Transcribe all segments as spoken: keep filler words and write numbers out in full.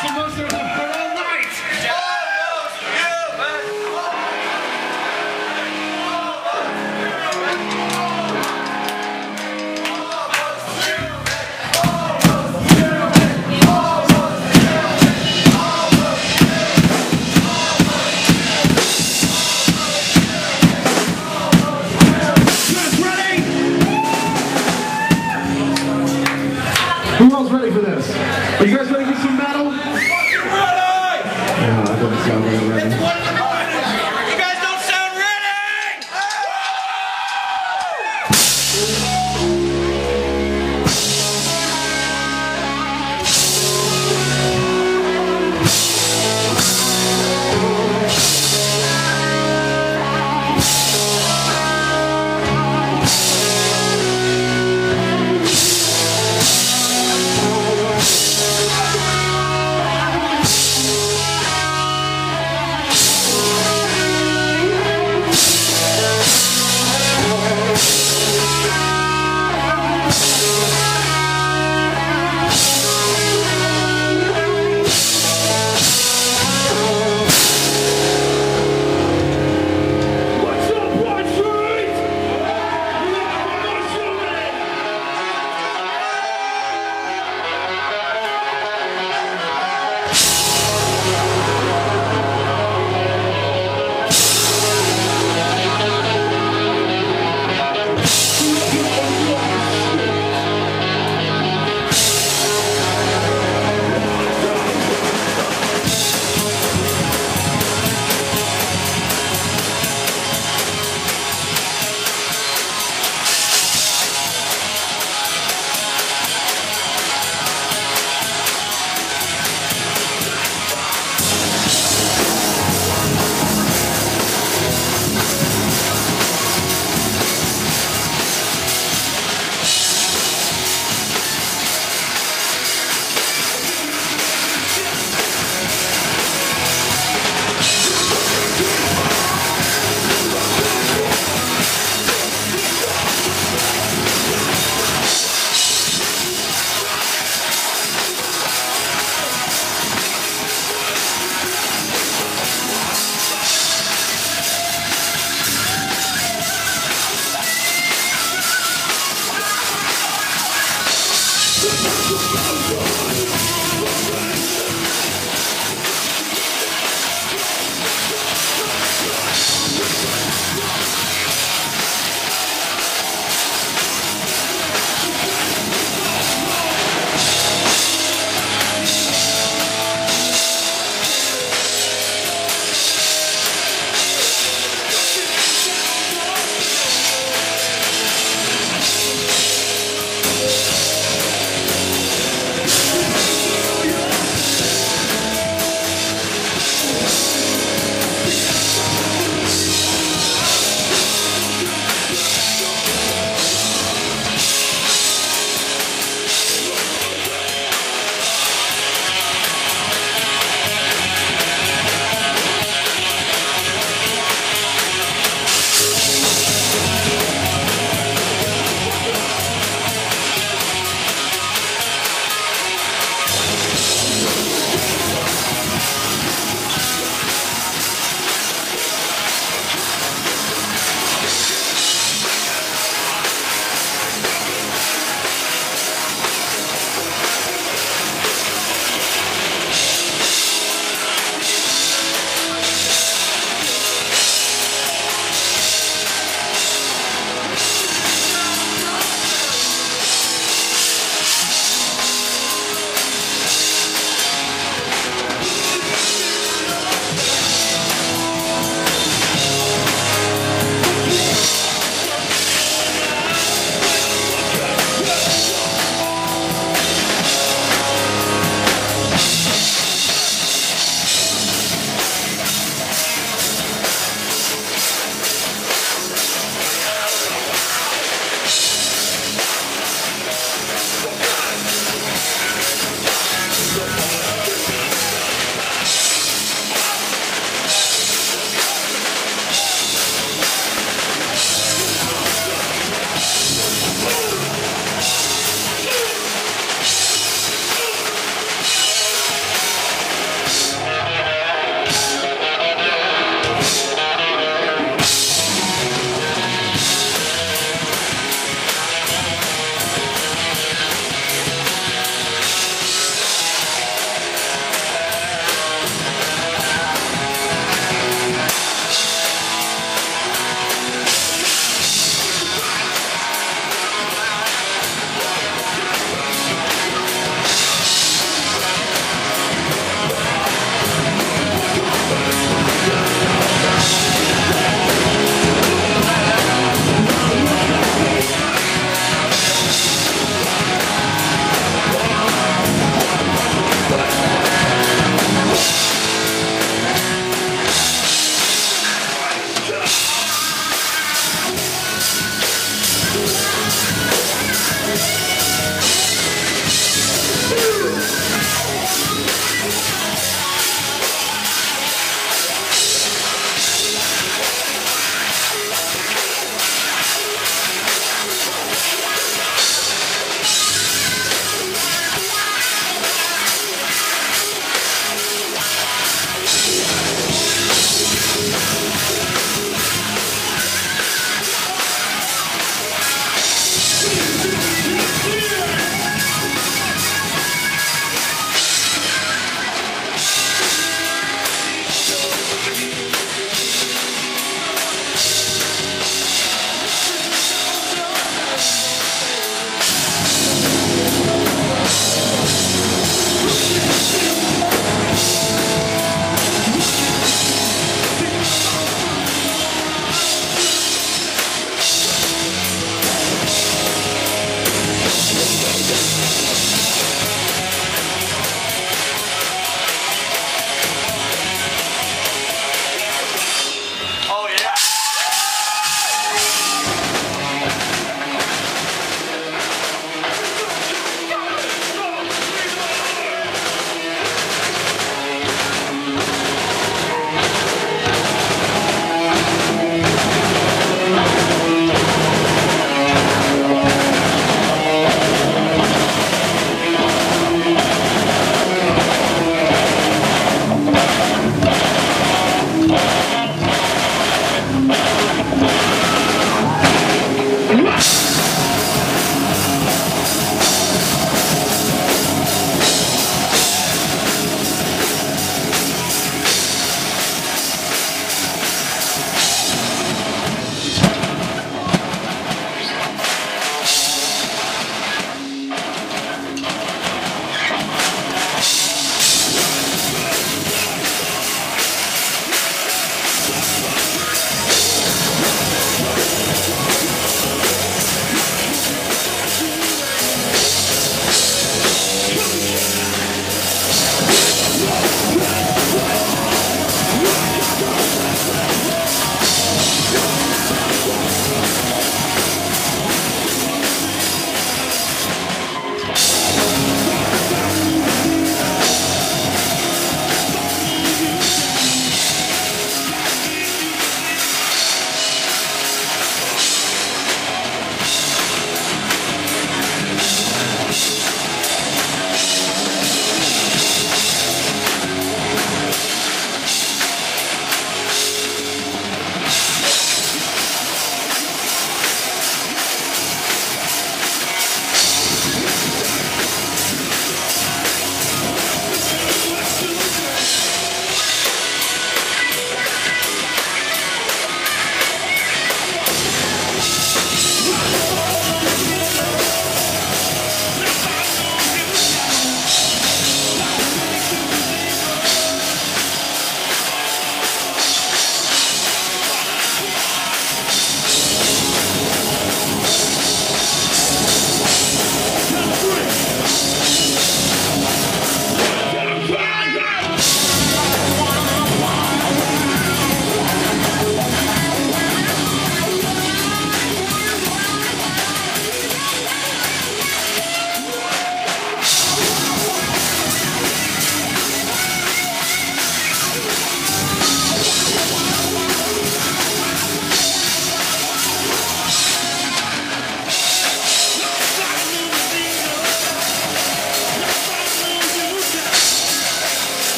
Who else ready for this? Are you guys ready for some metal? Ready! Yeah, I don't sound very ready. You guys don't sound ready!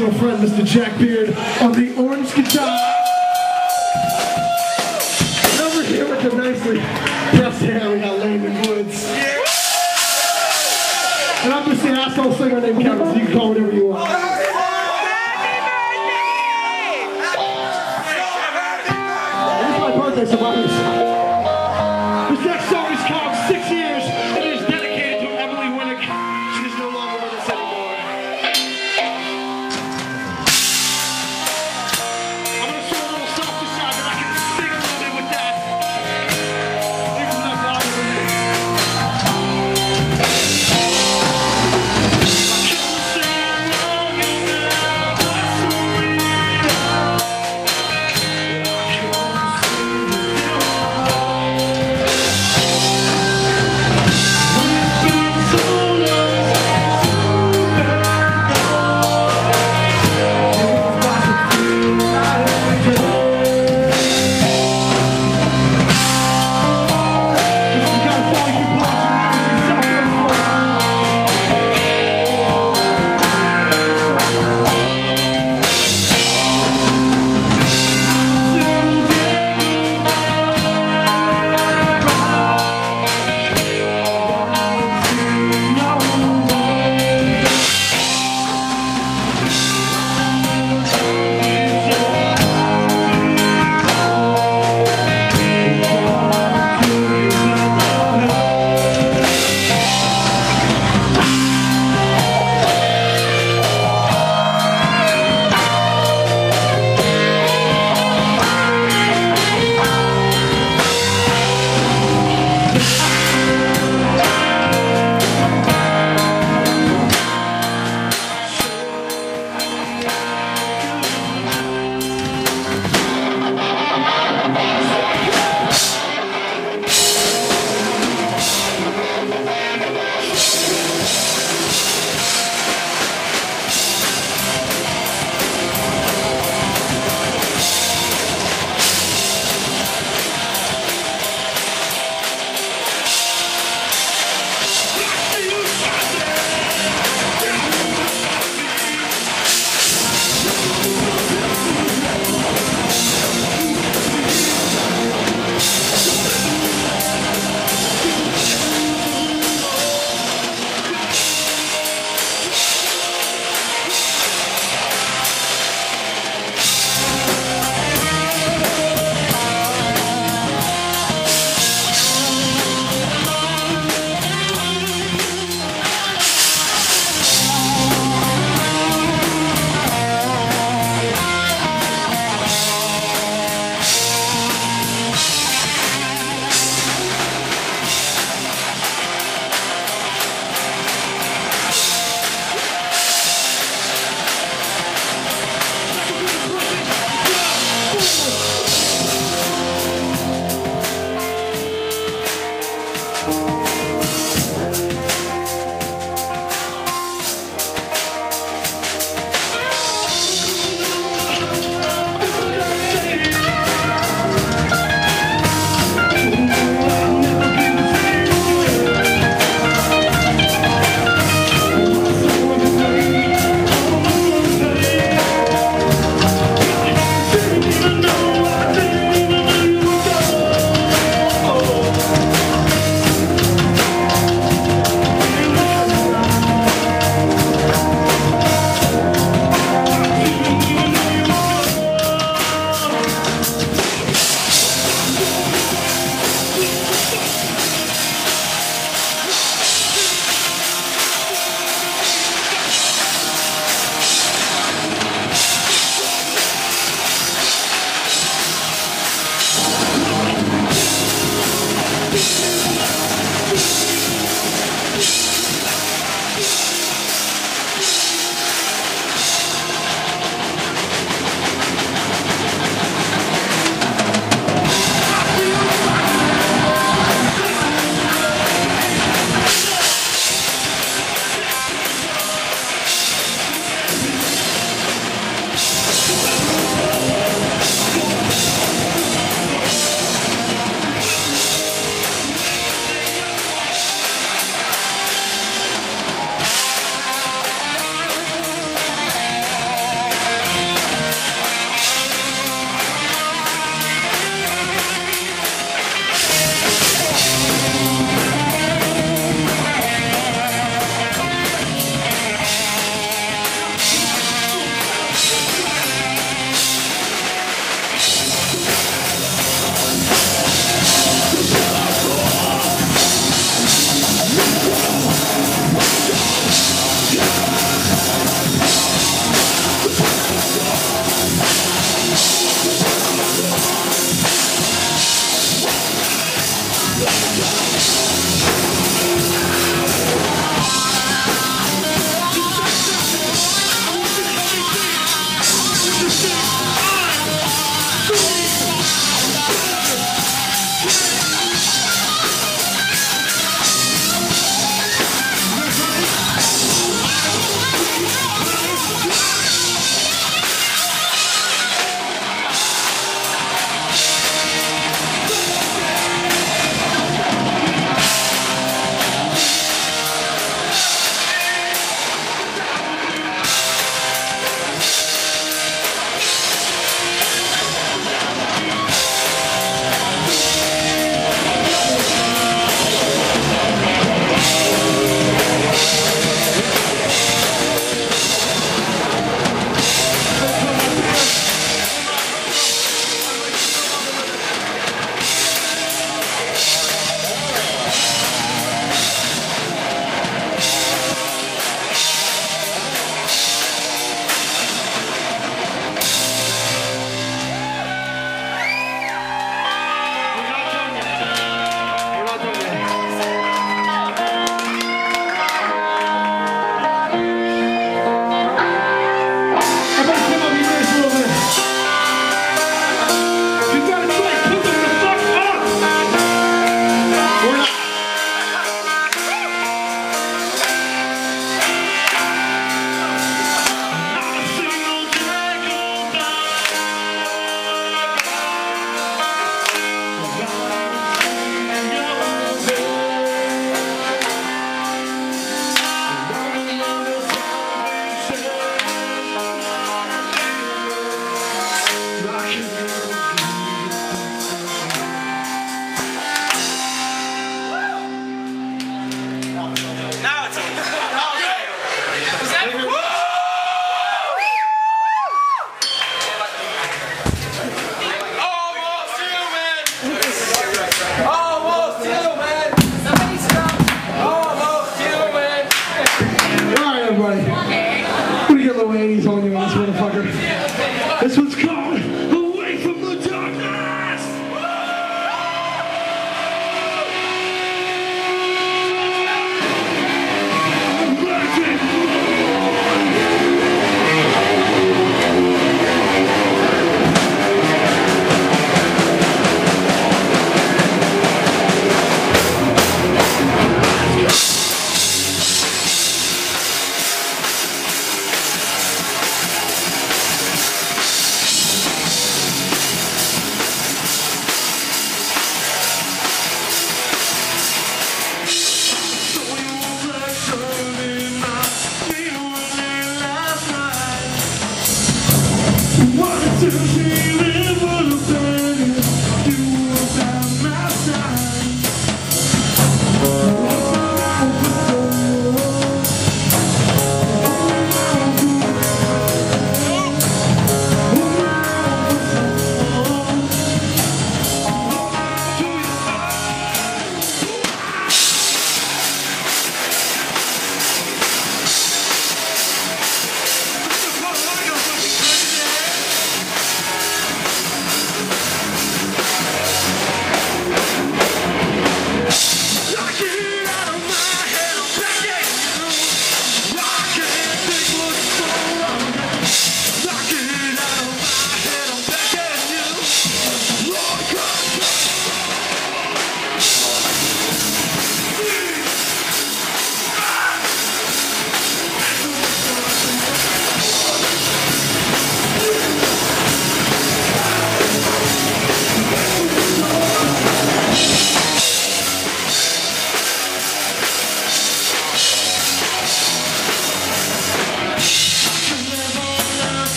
personal friend, Mister Jack Beard, on the orange guitar. And over here with the nicely pressed hair, we got Landon Woods. And I'm just an asshole singer named Kevin, so you can call whatever you want. It's my birthday, so why don't you stop? This next song is called Six Years, and it is dedicated to Emily Winnick. She is no longer with us anymore. I'm going to show a little softer side, but I can sing a little bit with that. There's enough volume in there. I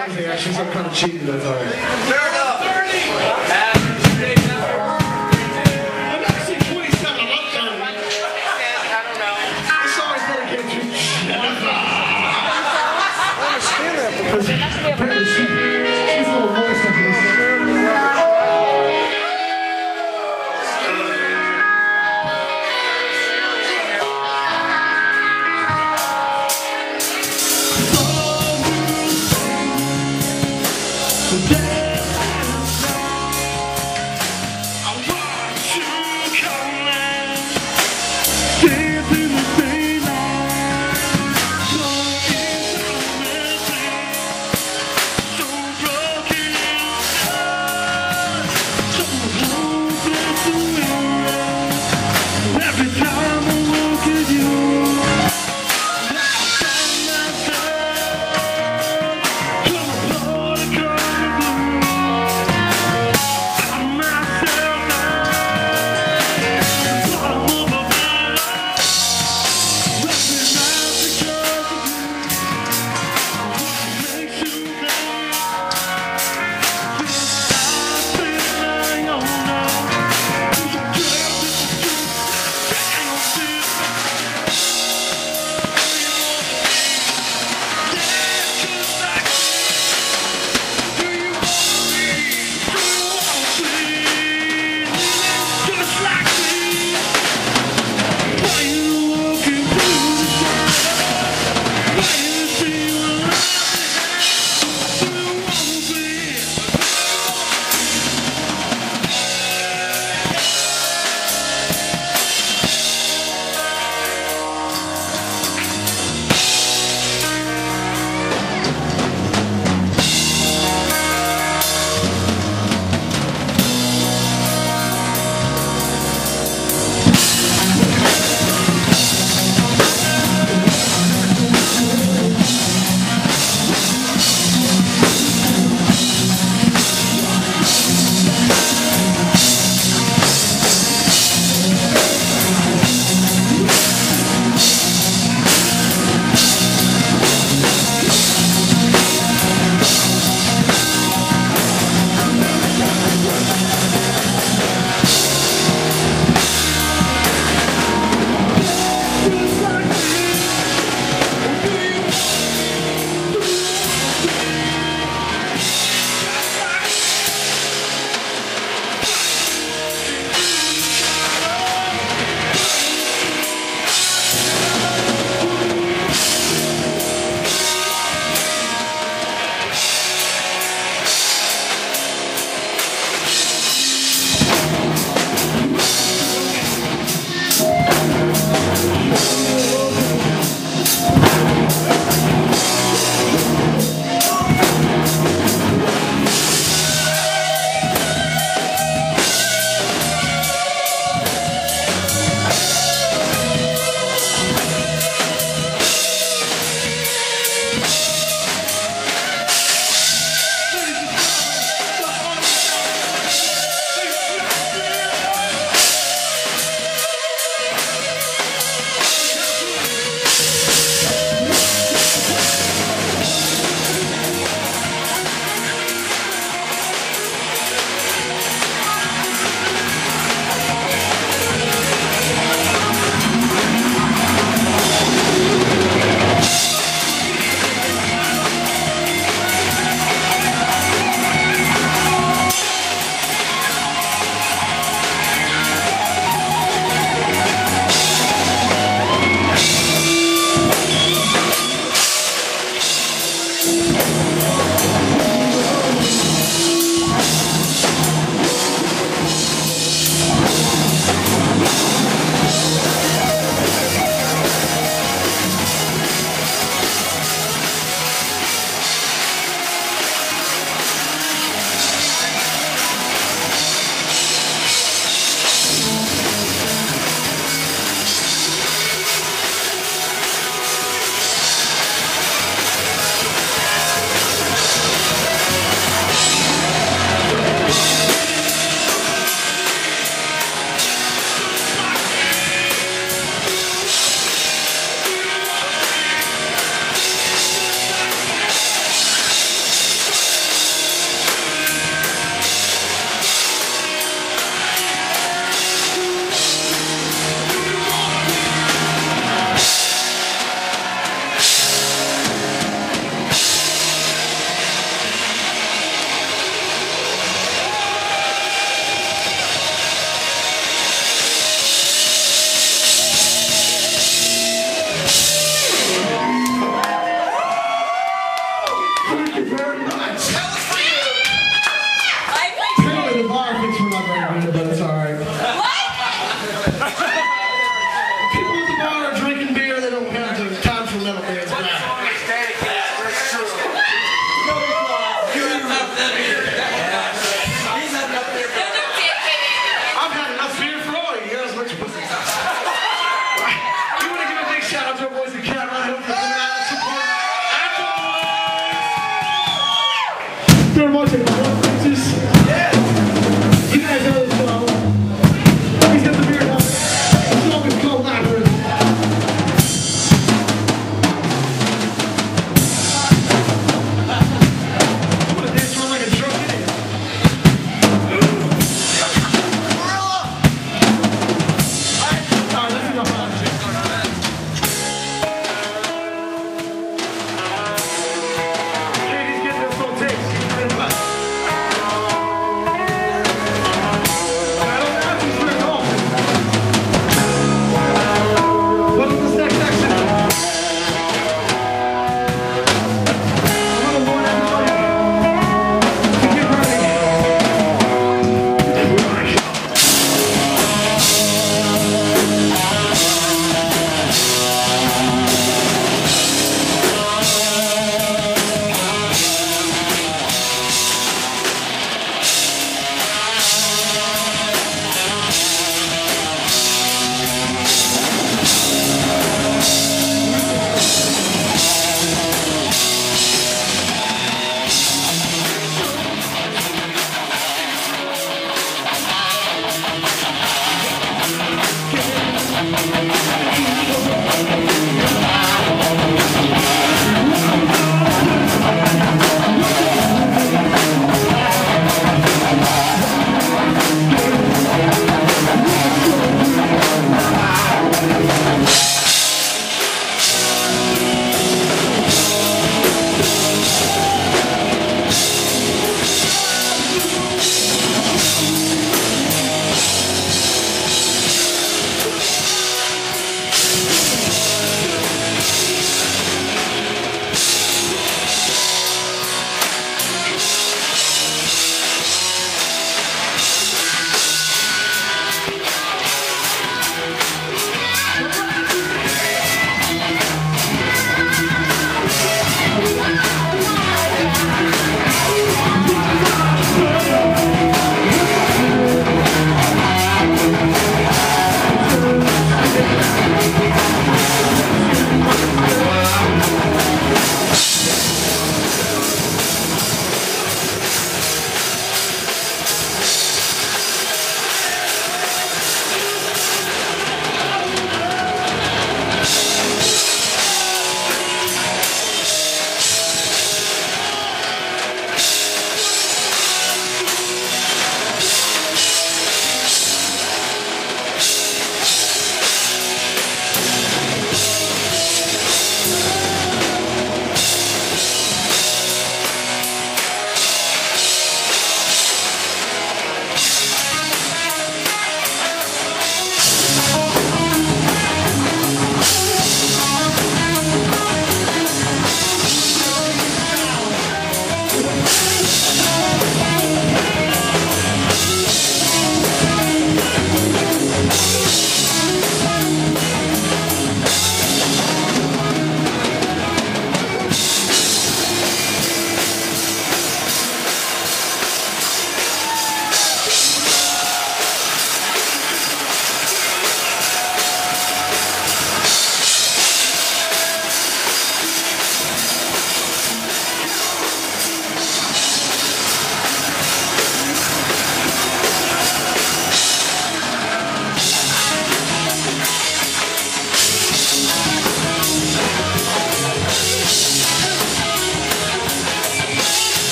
amazing, actually, so I'm kind of cheating, but it's alright. Fair enough. I'm actually twenty-seven, I'm not thirty. I don't know. This song is dedicated to Jennifer. Apparently she, she's a little voice like this. Yeah. People at the bar are drinking beer, they don't have the time for metal bands. I've had enough beer for all of you guys. Let's put this out. We want to give a big shout out to our boys in Cameron. Hope they're coming out and support Apple. They're watching the Lord Princess. You guys know this song. He's got the beer now. The song is called Labyrinth. I'm gonna dance around like a drunk idiot. Alright, let's see how far this is. Katie's getting us little takes. She's ready to buy. I don't know if he's very tall. What's this next section? I'm gonna warn everybody to get ready. Right.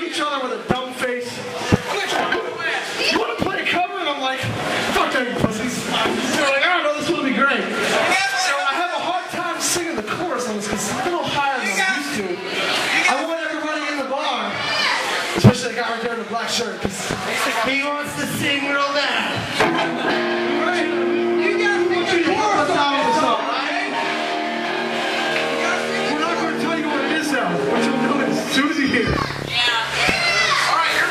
each other with a dumb face. You want to play a cover? And I'm like, fuck that, you pussies. They're like, I don't know, this will be great. So I have a hard time singing the chorus on this because it's a little higher than I'm used to. I want everybody in the bar, especially the guy right there in the black shirt, because he wants to sing real loud. Right? You gotta sing the chorus on this song, right? We're not going to tell you what it is now, but you'll know it as soon as you hear it. Yeah. All right, you're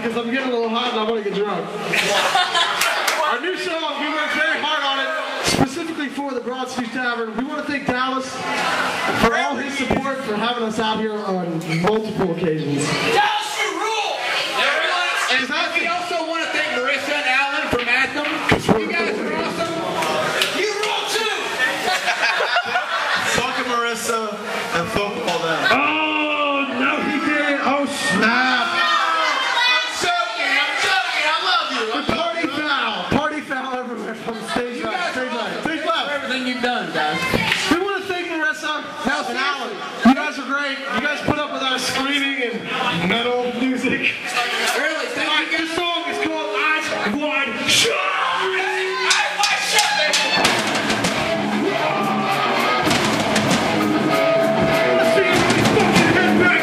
because I'm getting a little hot and I want to get drunk. Our new song, we worked very hard on it, specifically for the Broad Street Tavern. We want to thank Dallas for all his support, for having us out here on multiple occasions. Dallas, you rule! And we also want to thank Marissa and Alan from Anthem. You guys are awesome. You rule too! Fuck Marissa and fuck all that. Oh, no he did. Oh, snap. I'm joking, I'm joking, I love you. The party foul. Party foul everywhere from stage right, stage right, stage left. For everything you've done, guys. We want to thank Marissa and Alan. You guys are great. You guys put up with our screaming and metal music. Really, thank Alright, you guys. this song is called Eyes Wide Shut. Let's see everybody fucking head back.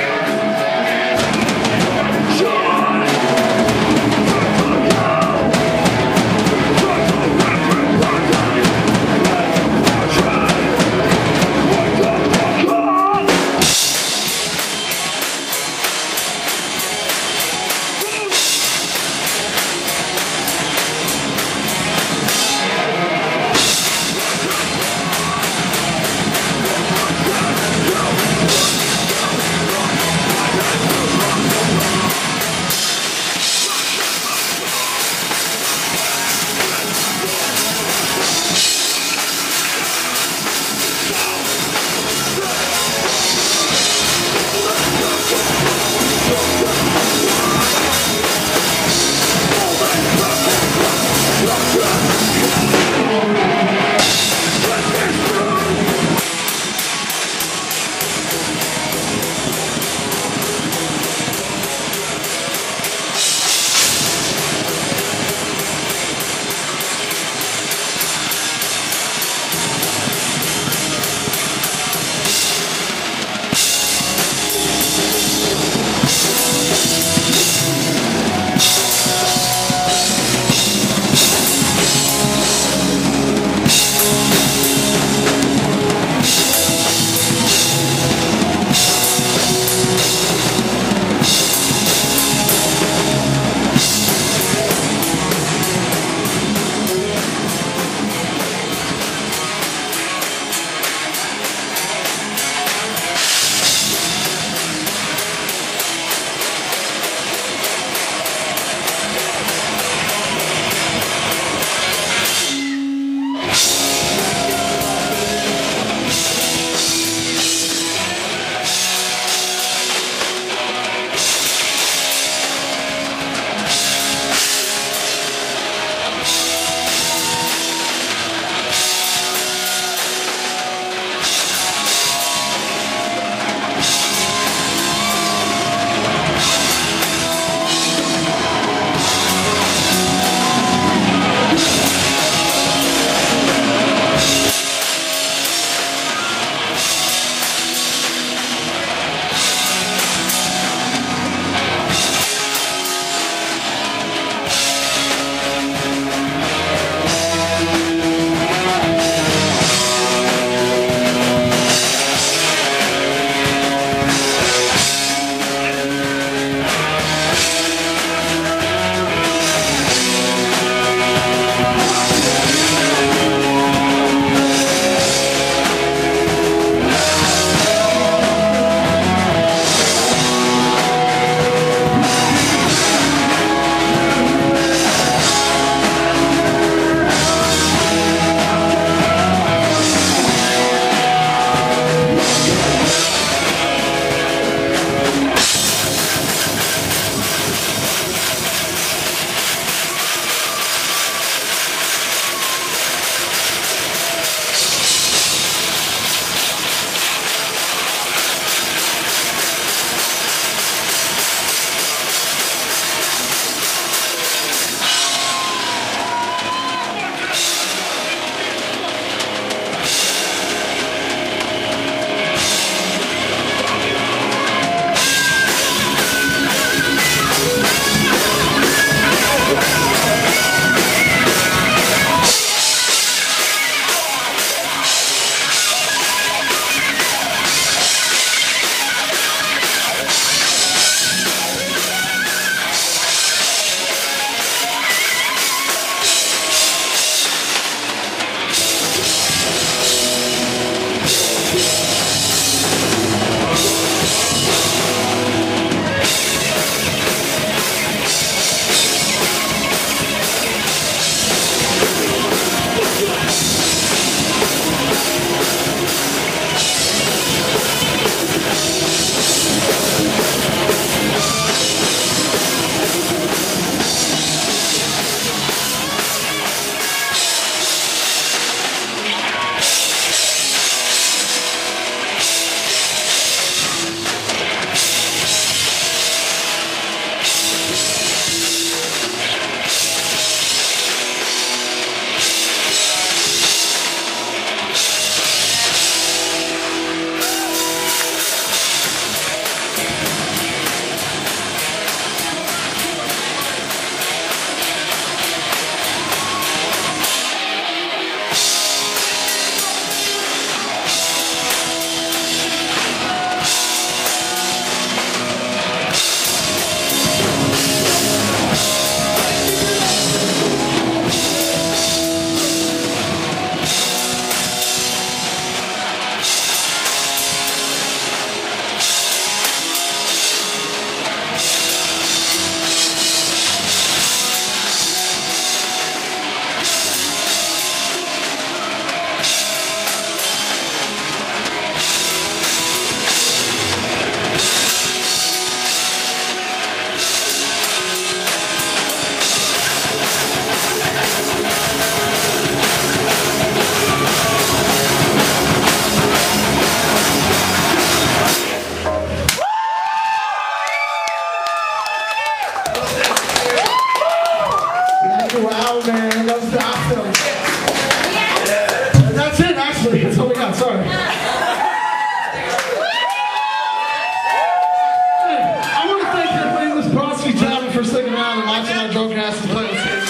drunk asses playing the stage.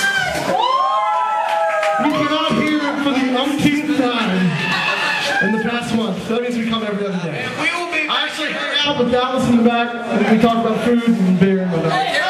We came out here for the umpteenth time in the past month. That means we come every other day. We will be. I actually hang out with Dallas in the back, and we talk about food and beer and whatnot.